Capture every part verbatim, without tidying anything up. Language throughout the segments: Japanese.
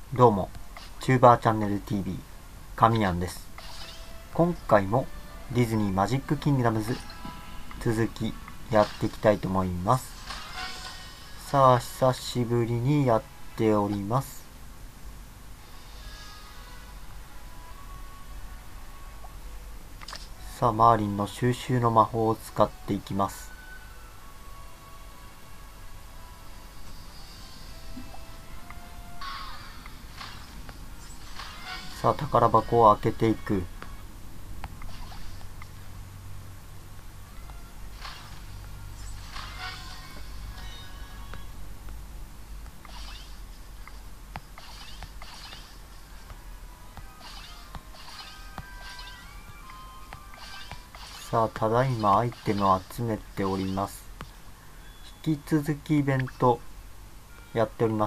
どうも、チューバーチャンネル ティーブイ 神やんです。今回もディズニーマジックキングダムズ続きやっていきたいと思います。さあ、久しぶりにやっております。さあ、マーリンの収集の魔法を使っていきます。さあ、宝箱を開けていく。さあ、ただいまアイテムを集めております。引き続きイベントやっております。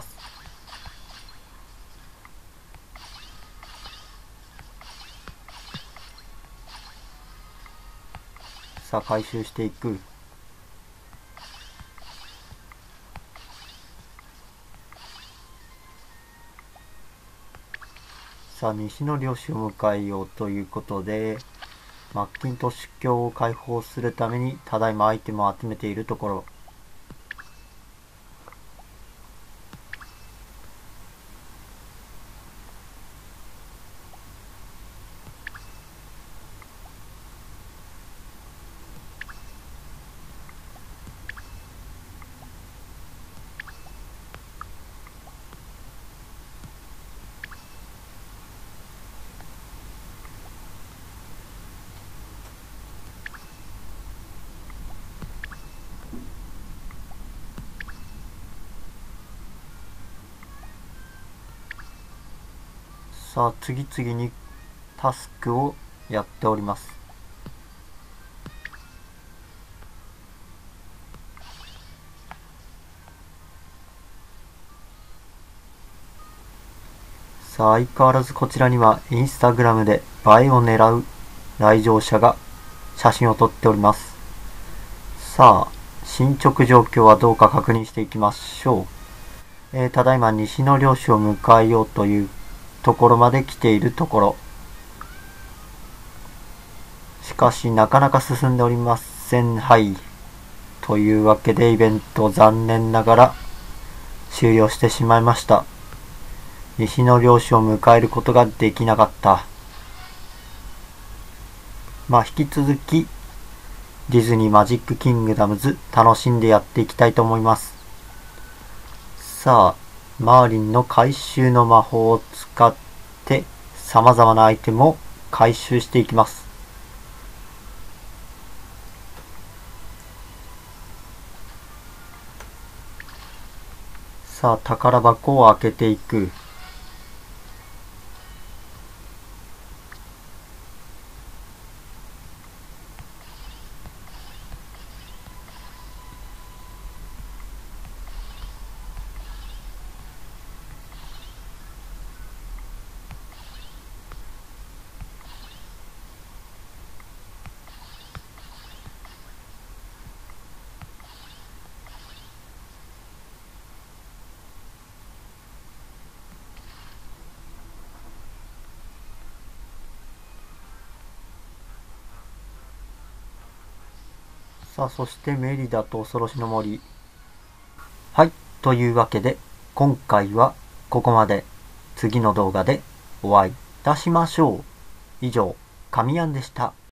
さあ、回収していく。さあ、西の領主を迎えようということで、マッキントッシュ教を解放するためにただいまアイテムを集めているところ。さあ、次々にタスクをやっております。さあ、相変わらずこちらにはインスタグラムで映えを狙う来場者が写真を撮っております。さあ、進捗状況はどうか確認していきましょう。えー、ただいま西の領主を迎えようというところまで来ているところ。しかしなかなか進んでおりません。はい。というわけでイベント残念ながら終了してしまいました。西の領主を迎えることができなかった。まあ引き続きディズニーマジックキングダムズ楽しんでやっていきたいと思います。さあ、マーリンの回収の魔法を使って様々なアイテムを回収していきます。さあ、宝箱を開けていく。さあ、そしてメリダと恐ろしの森。はい。というわけで、今回はここまで。次の動画でお会いいたしましょう。以上、神やんでした。